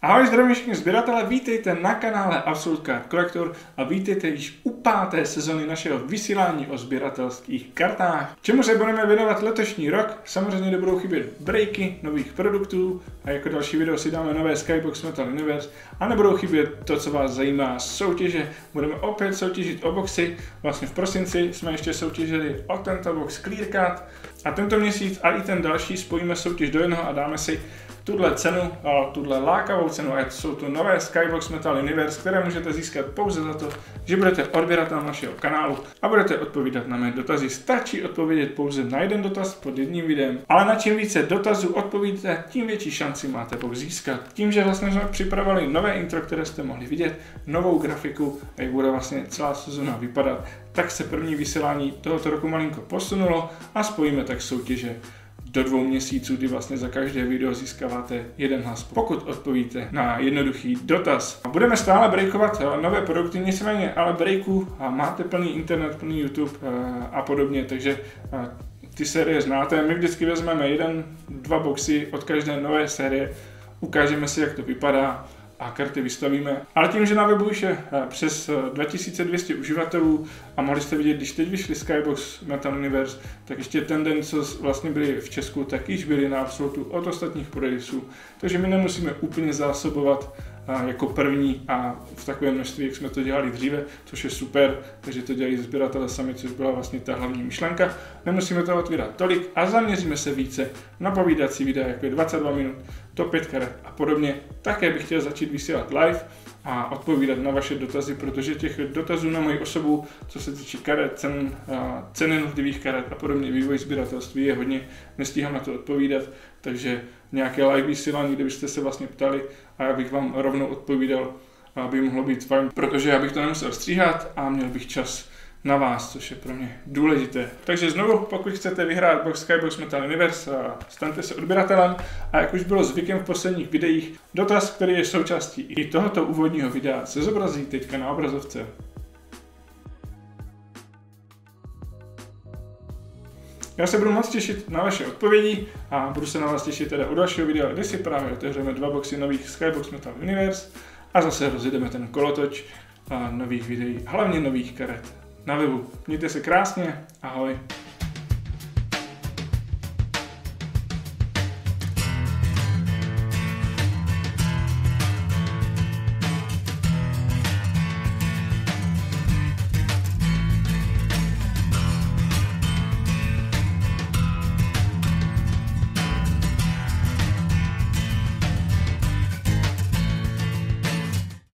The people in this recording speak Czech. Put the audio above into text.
Ahoj, zdravím všichni sběratele, vítejte na kanále Absolute Card Collector a vítejte již u 5. sezony našeho vysílání o sběratelských kartách. Čemu se budeme věnovat letošní rok? Samozřejmě nebudou chybět breaky nových produktů a jako další video si dáme nové Skybox Metal Universe a nebudou chybět to, co vás zajímá, soutěže. Budeme opět soutěžit o boxy, vlastně v prosinci jsme ještě soutěžili o tento box Clear Card a tento měsíc a i ten další spojíme soutěž do jednoho a dáme si tuhle cenu, tuhle lákavou cenu, a jsou to nové Skybox Metal Universe, které můžete získat pouze za to, že budete odběratelem našeho kanálu a budete odpovídat na mé dotazy. Stačí odpovědět pouze na jeden dotaz pod jedním videem, ale na čím více dotazů odpovíte, tím větší šanci máte box získat. Tím, že vlastně jsme připravili nové intro, které jste mohli vidět, novou grafiku, jak bude vlastně celá sezona vypadat, tak se první vysílání tohoto roku malinko posunulo a spojíme tak soutěže do 2 měsíců, kdy vlastně za každé video získáváte jeden hlas, pokud odpovíte na jednoduchý dotaz. Budeme stále breakovat nové produkty, nicméně ale breaků máte plný internet, plný YouTube a podobně, takže ty série znáte. My vždycky vezmeme 1-2 boxy od každé nové série, ukážeme si, jak to vypadá a karty vystavíme. Ale tím, že na webu už je přes 2200 uživatelů a mohli jste vidět, když teď vyšli Skybox Metal Universe, tak ještě ten den, co vlastně byli v Česku, tak již byli na Absolutu od ostatních prodejců. Takže my nemusíme úplně zásobovat jako první a v takovém množství, jak jsme to dělali dříve, což je super, takže to dělají sběratele sami, což byla vlastně ta hlavní myšlenka. Nemusíme to otvírat tolik a zaměříme se více na povídací videa, jako je 22 minut, top 5 karet a podobně. Také bych chtěl začít vysílat live a odpovídat na vaše dotazy, protože těch dotazů na moji osobu, co se týče karet, ceny jednotlivých karet a podobně, vývoj sběratelství je hodně, nestíhám na to odpovídat, takže nějaké live vysílání, kde byste se vlastně ptali a já bych vám rovnou odpovídal, aby mohlo být fajn, protože já bych to nemusel stříhat a měl bych čas na vás, což je pro mě důležité. Takže znovu, pokud chcete vyhrát box Skybox Metal Universe, staňte se odběratelem a jak už bylo zvykem v posledních videích, dotaz, který je součástí i tohoto úvodního videa, se zobrazí teďka na obrazovce. Já se budu moc těšit na vaše odpovědi a budu se na vás těšit teda u dalšího videa, kde si právě otevřeme 2 boxy nových Skybox Metal Universe a zase rozjedeme ten kolotoč nových videí, hlavně nových karet na webu. Mějte se krásně, ahoj.